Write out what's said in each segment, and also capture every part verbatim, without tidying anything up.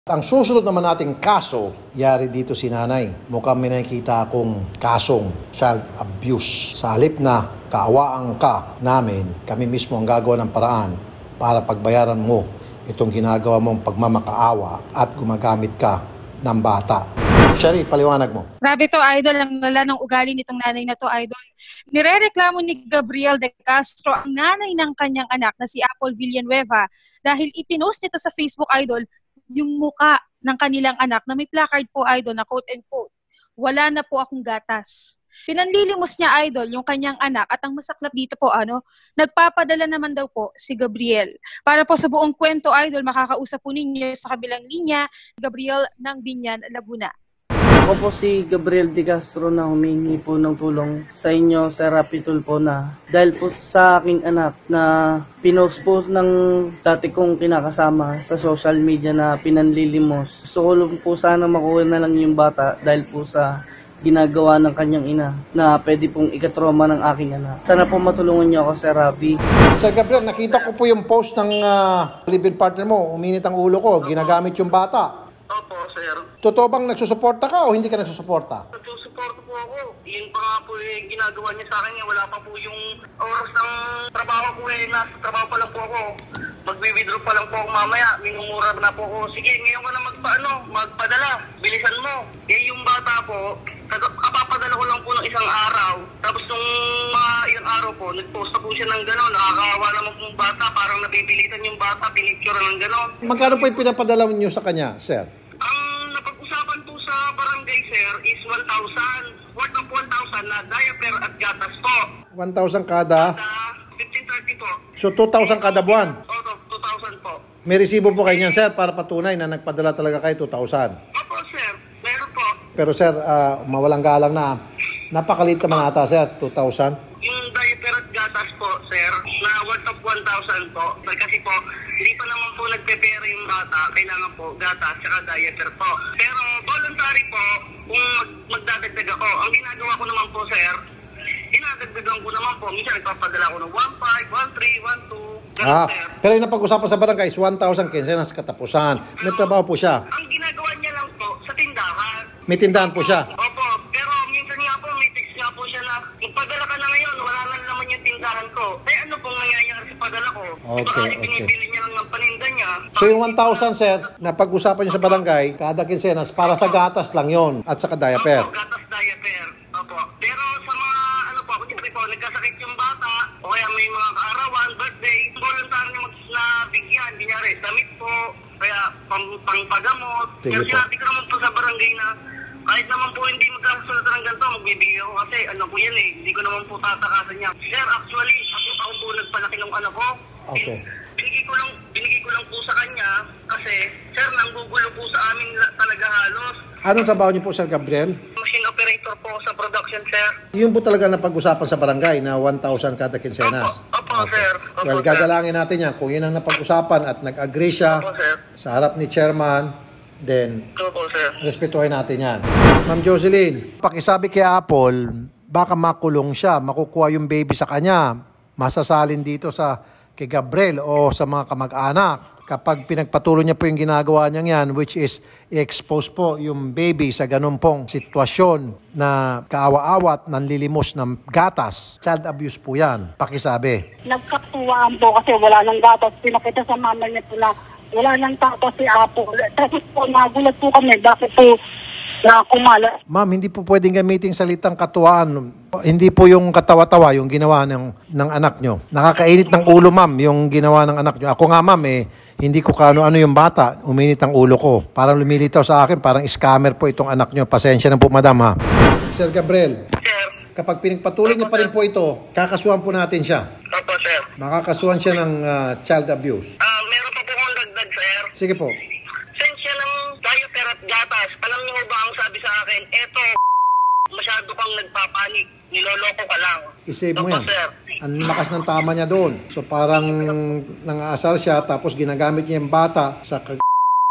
Ang susunod naman nating kaso, yari dito si nanay. Mukhang may nakikita akong kasong child abuse. Sa halip na kaawaan ka namin, kami mismo ang gagawa ng paraan para pagbayaran mo itong ginagawa mong pagmamakaawa at gumagamit ka ng bata. Shari, paliwanag mo. Grabe to, Idol. Ang lala ng ugali nitong nanay na to, Idol. Nirereklamo ni Gabriel De Castro ang nanay ng kanyang anak na si Apple Villanueva dahil ipinost nito sa Facebook, Idol, yung muka ng kanilang anak na may placard po, Idol, na quote and quote, "Wala na po akong gatas." Pinanlilimos niya, Idol, yung kanyang anak at ang masaklap dito po, ano, nagpapadala naman daw po si Gabriel. Para po sa buong kwento, Idol, makakausap po ninyo sa kabilang linya, Gabriel ng Binyan, Laguna. Ako po si Gabriel De Castro na humingi po ng tulong sa inyo, Sir Rapitol po, na dahil po sa aking anak na pinost po ng dati kong kinakasama sa social media na pinanlilimos. Gusto ko lang po sana makuha na lang yung bata dahil po sa ginagawa ng kanyang ina na pwede pong ikatroma ng aking anak. Sana po matulungan niyo ako, Sir Rapi. Sir Gabriel, nakita ko po yung post ng uh, live-in partner mo. Uminit ang ulo ko, ginagamit yung bata. Opo, sir. Totoo bang nagsusuporta ka o hindi ka nagsusuporta? Nagsusuporta po ako. Yun pa nga po yung ginagawa niya sa akin. Eh. Wala pa po yung oras ng trabaho ko eh. Nasa trabaho pa lang po ako. Magwi-withdraw pa lang po ako mamaya. Minumura na po ako. Sige, ngayon ka na magpaano, magpadala. Bilisan mo. Eh yung bata po, kapapadala ko lang po ng isang araw. Tapos nung mga ilang araw po, nagpost na po siya ng gano'n. Nakakawa naman pong bata. Parang napipilitan yung bata. Pinicture ng gano'n. Magkano po yung pinapadala niyo sa kanya, sir? Ang napag-usapan po sa barangay, sir, is one thousand. Worth of one thousand na diaper at gatas po. one thousand kada? fifteen thirty po. So two thousand kada buwan? Oo, two thousand po. May resibo po kayo niyan, sir, para patunay na nagpadala talaga kayo two thousand? Opo, sir. Meron po. Pero sir, uh, mawalang galang na, napakalit naman ata, sir, two thousand? Yung diaper at gatas po, sir, na worth of one thousand po. Kasi po, hindi pa naman po nagpe-pera yung bata. Kailangan po gatas at diaper po. Pero voluntary po, kung mag magdadagdag ako. Ang ginagawa ko naman po, sir, inadagdagan ko naman po. Minsan nagpapadala ko ng one five, one three, one two. Ah, pero yung napag-usapan sa barangay is one thousand kinsenas katapusan. May trabaho po siya. Ang ginagawa niya lang po sa tindahan. May tindahan po siya. Opo, pero minsan nga po, may text nga po siya na, magpadala ka na ngayon, wala na naman yung tindahan ko. Eh ano pong nangyayari sa padala ko? Okay, Diba kasi okay. pinipili niya lang ng paninda niya. So yung one thousand, sir, na pag-usapan niyo sa barangay, kada kinsenas, para sa gatas lang yon at saka diaper. Opo, gatas diaper. Opo. Pero sa mga, ano po, kunyari po, nagkasakit yung bata, o kaya may mga kaarawan, birthday, voluntary na mag na bigyan, kunyari, damit po, kaya pang, pangpagamot. Sige Pero po. sinabi ko naman po sa barangay na, kahit naman po hindi magkasunod ng ganito, magbibigay ako kasi ano po yan eh, hindi ko naman po tatakasan niya. Sir, actually, ako, ako po nagpalaki ng anak ko. Okay. Binigay ko lang, binigay ko lang po sa kanya kasi, sir, nanggugulo po sa amin talaga halos. Anong trabaho niyo po, Sir Gabriel? Machine operator po sa production, sir. Yun po talaga na pag-usapan sa barangay na one thousand kada kinsenas. Opo, opo, sir. Opo, Well, sir. gagalangin natin yan. Kung yun ang napag-usapan at nag-agree siya Opo, sir. sa harap ni chairman, then Opo, sir. respetuhin natin yan. Ma'am Jocelyn, pakisabi kay Apple, baka makulong siya, makukuha yung baby sa kanya, masasalin dito sa kay Gabriel o sa mga kamag-anak. Kapag pinagpatuloy niya po yung ginagawa niya yan, which is i-expose po yung baby sa ganun pong sitwasyon na kaawa-awa at nanlilimos ng gatas. Child abuse po yan. Pakisabi. Nagkatuwaan po kasi wala nang gatas. Pinakita sa mama niya po na wala nang gatas si Apple. Tapos po, nagulat po kami. Bakit po na kumala? Ma'am, hindi po pwedeng gamitin salitang katuwaan. Hindi po yung katawa-tawa yung ginawa ng, ng anak nyo. Nakakainit ng ulo, ma'am, yung ginawa ng anak nyo. Ako nga, ma'am, eh, hindi ko kaano-ano yung bata. Uminit ang ulo ko. Parang lumilitaw sa akin, parang scammer po itong anak nyo. Pasensya na po, madam, ha? Sir Gabriel, Sir. kapag pinagpatuloy niyo pa rin po ito, kakasuhan po natin siya. Opo, sir. Makakasuhan siya ng uh, child abuse. Ah, meron pa po akong dagdag, sir. Sige po. Sensya ng diaper at gatas. Alam niyo ba ang sabi sa akin? Eto, masyado kang nagpapanik. Niloloko ka lang. I-save mo Opo, yan. sir. Ang lakas ng tama niya doon. So parang nang-aasar siya tapos ginagamit niya yung bata sa kag-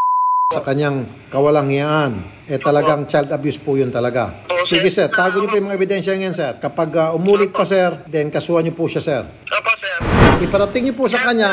sa kanyang kawalangyaan. Eh talagang child abuse po yun talaga. Sige sir, tago niyo po yung mga ebidensya ngayon sir. Kapag uh, umulit pa sir, then kasuhan niyo po siya sir. Opo, sir. Iparating niyo po sa kanya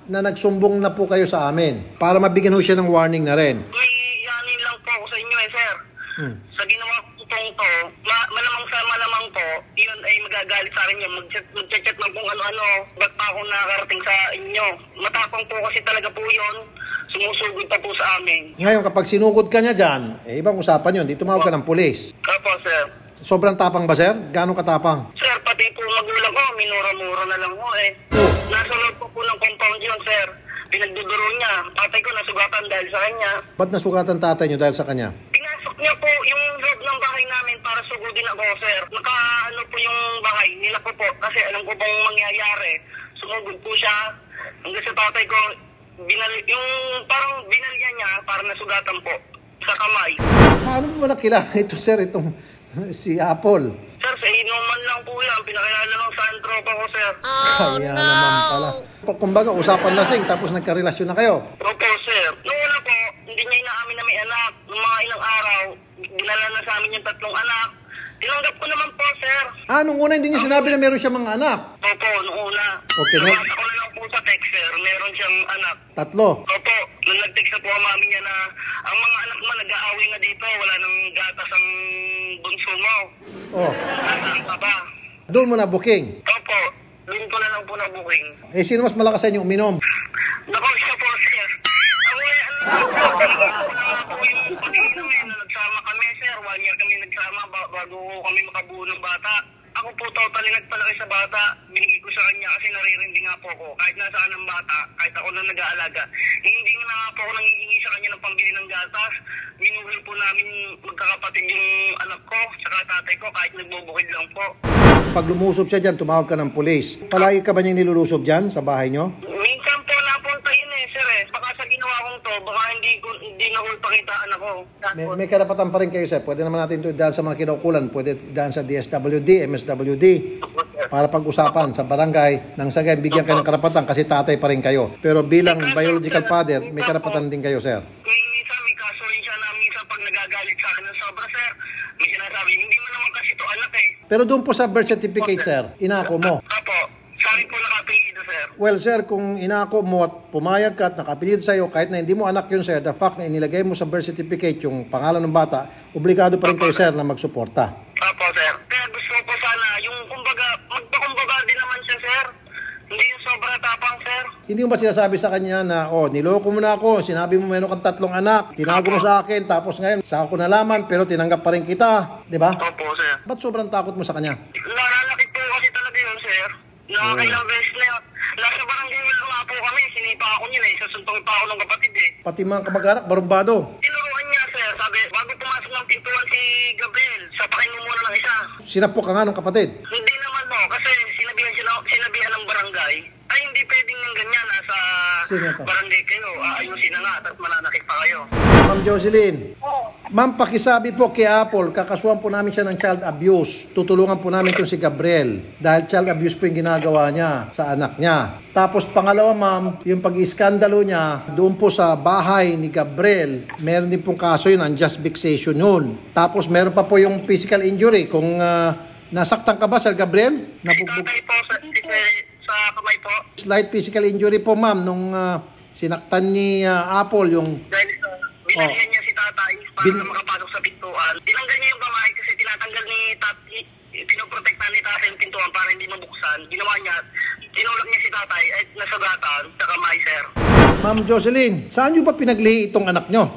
na nagsumbong na po kayo sa amin para mabigyan ho siya ng warning na rin. May yanin lang po ako sa inyo eh, sir. Hmm. Sa ginawa ko itong to, ma- malamang sa malamang to, yun ay magagalit sa akin yun. Mag-chat, mag-chat lang kung ano-ano. Ba't pa ako nakarating sa inyo? Matapang po kasi talaga po yun. Sumusugod pa po sa amin. Ngayon, kapag sinugod ka niya dyan, eh, ibang usapan yun. Di tumawag ka ng pulis. Opo, sir. Sobrang tapang ba, sir? Gaano katapang? Sir, pati po magulang ko, minura-mura na lang po eh. Oh. Nasa loob po po ng compound yun, sir. Pinagduduro niya. Tatay ko nasugatan dahil sa kanya. Ba't nasugatan tatay niyo dahil sa kanya? Pinasok niya po yung loob ng bahay namin para sugudin ako, sir. Naka-ano po yung bahay nila po po. Kasi alam ko pong mangyayari. Sumugod po siya. Hanggang sa tatay ko, binal yung parang binalya niya para nasugatan po sa kamay. Paano mo nakilala ito, sir, itong si Apple? Sir, sa inuman lang po yan. Pinakilala lang sa tropa ko, sir. Oh, Kaya no. naman pala. Kumbaga, usapan lasing tapos nagkarelasyon na kayo. Opo, sir. Noong una po, hindi niya inaamin na may anak. Noong mga ilang araw, dinala na sa amin yung tatlong anak. Tinanggap ko naman po, sir. Ah, nung una hindi niya sinabi na meron siya mga anak. Opo, noong una. Okay, no? Nabasa ko na lang po sa text, sir. Meron siyang anak. Tatlo. Opo, nung nag-text na po ang mami niya na ang mga anak mo nag-aaway na dito. Wala nang gatas ang bunso mo. Oh, Nasaan ka ba? doon mo na booking. Opo, doon ko na lang po na-booking. Eh, sino mas malakas sa inyo uminom? Naku, siya po, sir. Ang wala, ano lang po, wala nga po yung pag-iinom eh, na nagsama kami, sir. One year kami nagsama ba- bago kami makabuo ng bata. Ako po totally nagpalaki sa bata. Binigay ko sa kanya kasi naririndi nga po ako. Kahit nasaan ang bata, kahit ako na nag-aalaga. Hindi nga nga po ako nangihingi sa kanya ng pambili ng gatas. Minuhol po namin magkakapatid yung anak ko, saka tatay ko, kahit nagbubukid lang po. Pag lumusob siya dyan, tumawag ka ng pulis. Palagi ka ba niyang nilulusob dyan sa bahay niyo? Minsan po napunta yun eh, sir eh. Baka sa ginawa kong to, baka hindi, ko, hindi na ko pakitaan ako. May, may karapatan pa rin kayo, sir. Pwede naman natin ito idaan sa mga kinaukulan. Pwede idaan sa D S W D, M S W D. Para pag-usapan sa barangay, nang sagay, bigyan kayo ng karapatan kasi tatay pa rin kayo. Pero bilang biological father, may karapatan din kayo, sir. Minsan may kaso rin siya na minsan pag nagagalit sa akin ng sobra, sir. May sinasabi, hindi mo naman kasi to anak eh. Pero doon po sa birth certificate, sir, inako mo. Apo, sa akin po nakapilido, sir. Well, sir, kung inako mo at pumayag ka at nakapilid sa'yo, kahit na hindi mo anak yun, sir, the fact na inilagay mo sa birth certificate yung pangalan ng bata, obligado pa rin kayo, sir, na magsuporta. Apo, sir. Kaya gusto ko po sana, yung kumbaga, magpakumbaga din naman siya, sir. Hindi yung sobra tapang, sir. Hindi mo ba sinasabi sa kanya na, oh, niloko mo na ako, sinabi mo meron kang tatlong anak, tinago mo sa akin, tapos ngayon, sa ako nalaman, pero tinanggap pa rin kita, di ba? Opo, sir. Ba't sobrang takot mo sa kanya? Nalalakit po kasi talaga yun, sir. Nakakailang beses na yun. Nasa barangay wala nga po kami. Sinipa ako niya eh. Sasuntong pa ako ng kapatid eh. Pati mga kamag-anak, barumbado. Tinuruan niya, sir. Sabi, bago pumasok ng pintuan si Gabriel, sapakin mo muna ng isa. Sinapok ka nga ng kapatid. Hindi naman no, kasi sinabihan, siya, sinabihan ng barangay, ay hindi pwedeng yung ganyan. Nasa Sino to? barangay kayo. Aayusin na nga at mananakit pa kayo. Ma'am Jocelyn, ma'am, pakisabi po kay Apple, kakasuhan po namin siya ng child abuse. Tutulungan po namin itong si Gabriel dahil child abuse po yung ginagawa niya sa anak niya. Tapos pangalawa, ma'am, yung pag-iskandalo niya doon po sa bahay ni Gabriel, meron din pong kaso yun, unjust vexation yun. Tapos meron pa po yung physical injury. Kung uh, nasaktan ka ba, Sir Gabriel? Si Nabugbog. tatay po sa, si, sa kamay po. Slight physical injury po, ma'am, nung uh, sinaktan ni uh, Apple yung... Dahil sa binalihan niya si tatay para Bin- na makapasok sa pintuan. Tinanggal niya yung kamay kasi tinatanggal ni tatay, pinoprotektahan ni tatay yung pintuan para hindi mabuksan. Ginawa niya, tinulak niya si tatay at nasagatan sa kamay, sir. Ma'am Jocelyn, saan niyo ba pinaglihi itong anak niyo?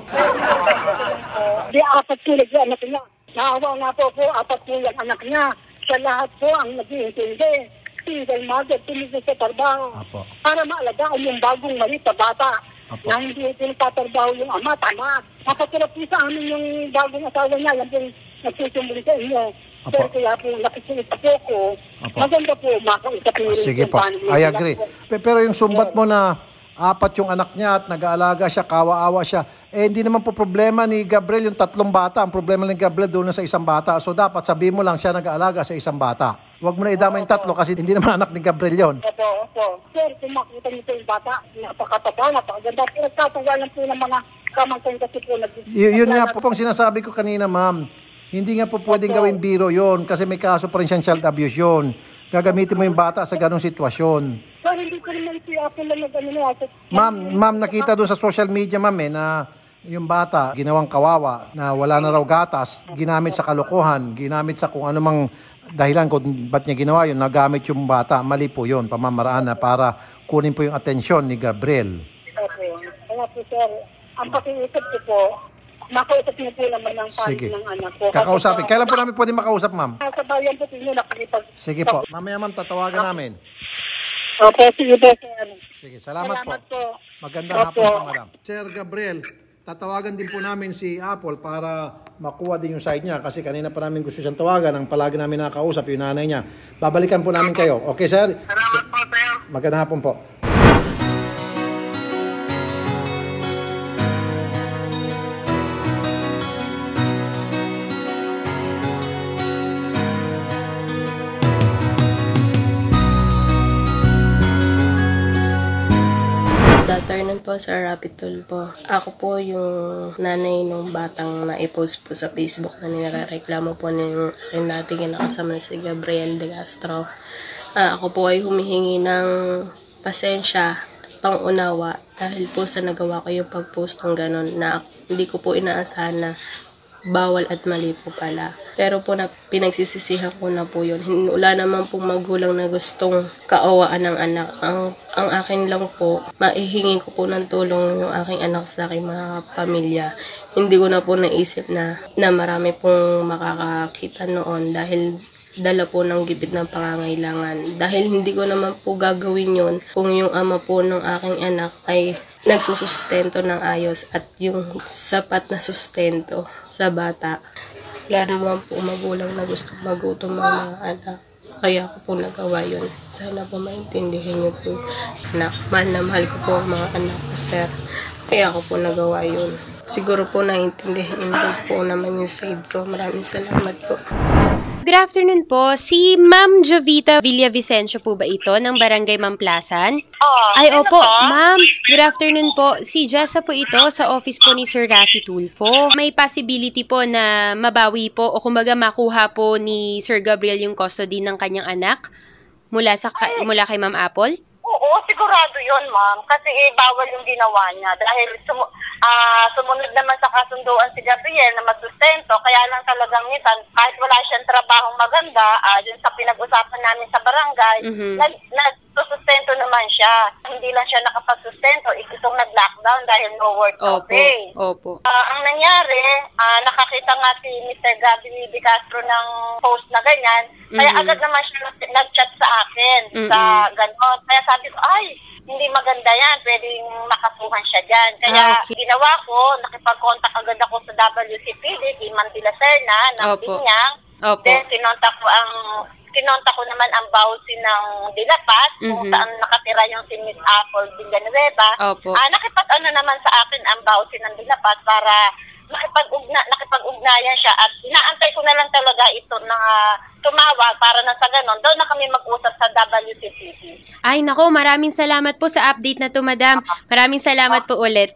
Di apat po yung anak niya. Naawa nga po po, apat po yung anak niya. Sa lahat po ang nag-iintindi. Single mother, tumigil sa trabaho. Apo. Para maalagaan yung bagong mali sa bata. Apo. Na hindi pinagtatrabaho yung ama, tama. Nakatira po sa amin yung bagong asawa niya. Yan po yung nagsusumbuli sa inyo. Apo. Pero kaya po nakikinig po ko. Apo. Maganda po, makausapin rin. Sige kung po, paano I nila agree. po. Pe- Pero yung sumbat mo na apat yung anak niya at nag-aalaga siya, kawa-awa siya, eh hindi naman po problema ni Gabriel yung tatlong bata. Ang problema ni Gabriel doon na sa isang bata. So dapat sabihin mo lang siya nag-aalaga sa isang bata. Huwag mo na idama yung tatlo kasi hindi naman anak ni Gabriel yon. Opo, opo. Sir, kung makita niyo po yung bata, napakataba, napakaganda. Pero tatawa lang po ng mga kamangkang kasi po. nag- Y- yun nga po pong sinasabi ko kanina, ma'am. Hindi nga po pwedeng gawing biro yon kasi may kaso pa rin siyang child abuse yon. Gagamitin mo yung bata sa ganong sitwasyon. Sir, sir, hindi ko naman si Apple lang nag-ano na. Ma'am, ma'am, nakita doon sa social media, ma'am, eh, na yung bata, ginawang kawawa, na wala na raw gatas, ginamit sa kalokohan, ginamit sa kung anumang dahilan kung ba't niya ginawa yun, nagamit yung bata. Mali po yun, pamamaraan na para kunin po yung atensyon ni Gabriel. Okay. Kaya po, sir, ang pakiusap ko po, makausap niyo po naman ng Sige. panig ng anak ko. Kakausapin. Kailan po namin pwede makausap, ma'am? Sa bayan po ninyo nakikipag... Sige po. Mamaya, ma'am, tatawagan namin. Okay, sige po, sir. Sige, salamat, Salamat po. po. Magandang Opo. hapon po, madam. Sir Gabriel, tatawagan din po namin si Apple para makuha din yung side niya kasi kanina pa namin gusto siyang tawagan. Ang palagi namin nakakausap, yung nanay niya. Babalikan po namin kayo. Okay, sir? Salamat po, sir. Magandang hapon po. Good afternoon po, Sir Rapitol po. Ako po yung nanay nung batang na-post po sa Facebook na nilareklamo po ng aking dating kinakasama si Gabriel De Castro. Ah, ako po ay humihingi ng pasensya at pangunawa dahil po sa nagawa ko yung pag-post ng ganun na hindi ko po inaasahan na bawal at mali po pala. Pero po na pinagsisisihan ko na po yun. Wala naman pong magulang na gustong kaawaan ng anak. Ang, ang akin lang po, maihingi ko po ng tulong yung aking anak sa aking mga pamilya. Hindi ko na po naisip na, na marami pong makakakita noon dahil dala po ng gipit ng pangangailangan. Dahil hindi ko naman po gagawin yun kung yung ama po ng aking anak ay nagsusustento ng ayos at yung sapat na sustento sa bata. Wala naman po magulang na gusto magutom ng mga anak. Kaya ko po nagawa yun. Sana po maintindihan niyo po. Anak, mahal na mahal ko po ang mga anak ko, sir. Kaya ko po nagawa yun. Siguro po naiintindihan niyo po naman yung save ko. Maraming salamat po. Good afternoon po. Si Ma'am Jovita Villavicencio po ba ito ng Barangay Mamplasan? Oh, Ay, ano opo. po? Ma'am, good afternoon po. Si Jessa po ito sa office po ni Sir Raffy Tulfo. May possibility po na mabawi po o kumbaga makuha po ni Sir Gabriel yung custody ng kanyang anak mula sa ka- mula kay Ma'am Apple? Oo, sigurado yon, ma'am. Kasi eh, bawal yung ginawa niya. Dahil sumu- ah, sumunod naman sa kasunduan si Gabriel na magsustento. Kaya lang talagang nitan, kahit wala siyang trabahong maganda, ah, yun sa pinag-usapan namin sa barangay, Mhm. nag- nagsusustento naman siya. Hindi lang siya nakapagsustento. Itong nag-lockdown dahil no work, no Opo. pay. Opo. Ah, ang nangyari, ah, nakakita nga si Mister Gabriel De Castro ng post na ganyan. Kaya Mhm. agad naman siya nag- nag-chat sa akin Mhm. sa ganon. Kaya sabi ko, ay, hindi maganda yan. Pwedeng makasuhan siya dyan. Kaya Ah, okay. ginawa ko, nakipag-contact agad ako sa W C P D, kay Mantila Serna, ng Opo. Binyang. Opo. Then, kinontak ko ang kinontak ko naman ang bawsi ng Dilapat, kung Mhm. saan nakatira yung si Miss Apple Villanueva. Opo. Ah, nakipag-ano naman sa akin ang bawsi ng Dilapat para nakipag-ugna, nakipag-ugnayan siya at inaantay ko na lang talaga ito na ah, tumawag para na sa ganon. Doon na kami mag-usap sa W C P D. Ay, nako, maraming salamat po sa update na to, madam. Maraming salamat po ulit.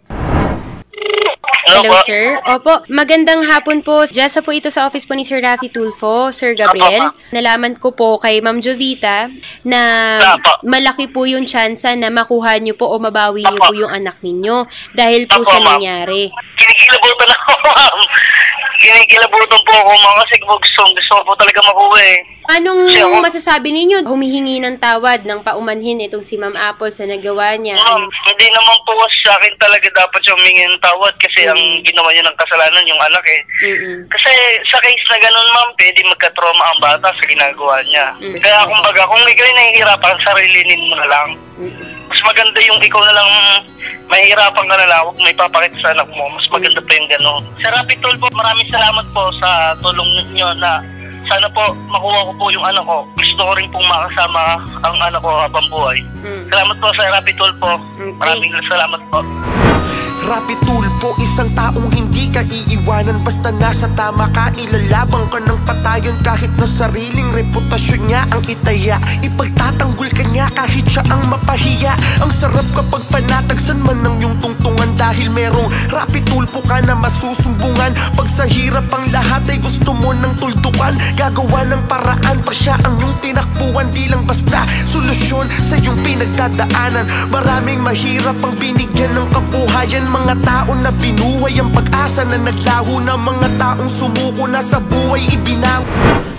Hello, sir. Opo, magandang hapon po. Jessa po ito sa office po ni Sir Raffy Tulfo, Sir Gabriel. Nalaman ko po kay Ma'am Jovita na malaki po yung tsansa na makuha niyo po o mabawi niyo po yung anak ninyo dahil po sa nangyari. Kinikilabutan ako, ma'am. Kinikilabutan po ako, ma'am, kasi gusto, gusto ko po talaga makuha eh. Anong Kasi ako- masasabi ninyo? Humihingi ng tawad ng paumanhin itong si Ma'am Apple sa nagawa niya. Ma'am, hindi naman po sa akin talaga dapat siya humingi ng tawad kasi ang ginawa niya ng kasalanan yung anak eh. Mm-mm. Kasi sa case na ganun, ma'am, pwede magka-trauma ang bata sa ginagawa niya. Mm. Kaya kumbaga, kung ikaw ay nahihirapan, sarilinin mo na lang. Mm-mm. Mas maganda yung ikaw na lang mahihirapan ka na lang, huwag may papakita sa anak mo. Mas maganda pa yung gano'n. Sir Rapitol po, maraming salamat po sa tulong niyo na sana po makuha ko po yung anak ko. Gusto ko rin pong makasama ang anak ko habang buhay. Mm. Salamat po, Sir Rapitol po. Okay. Maraming salamat po. Rapitol ko isang taong hindi ka iiwanan. Basta nasa tama ka, ilalabang ka ng patayon. Kahit na sariling reputasyon niya ang itaya, ipagtatanggol ka niya kahit siya ang mapahiya. Ang sarap kapag panatagsan man ng iyong tungtungan, dahil merong Rapi Tulfo ka na masusumbungan. Pag sa hirap ang lahat ay gusto mo ng tuldukan, gagawa ng paraan pag siya ang iyong tinakbuhan. Di lang basta solusyon sa iyong pinagdadaanan. Maraming mahirap ang binigyan ng kabuhayan. Mga tao na binuhay ang pag-asa na naglaho na, mga taong sumuko na sa buhay ibinaw.